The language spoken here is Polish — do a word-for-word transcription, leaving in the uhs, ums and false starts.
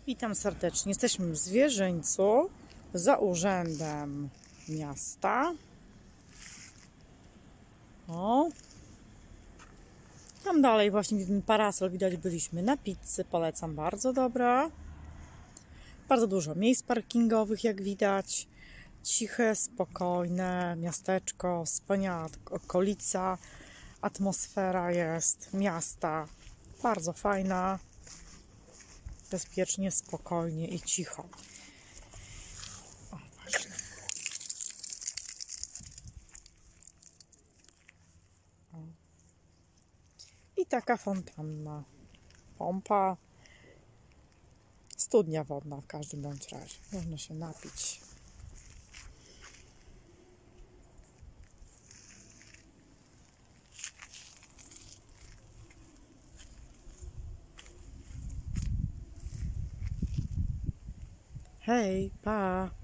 Witam serdecznie. Jesteśmy w Zwierzyńcu za urzędem miasta. O, tam dalej właśnie widzimy parasol, widać byliśmy na pizzy, polecam, bardzo dobra. Bardzo dużo miejsc parkingowych, jak widać. Ciche, spokojne miasteczko, wspaniała okolica, atmosfera jest miasta, bardzo fajna. Bezpiecznie, spokojnie i cicho. O, o. I taka fontanna, pompa, studnia wodna w każdym bądź razie. Można się napić. Hej, pa!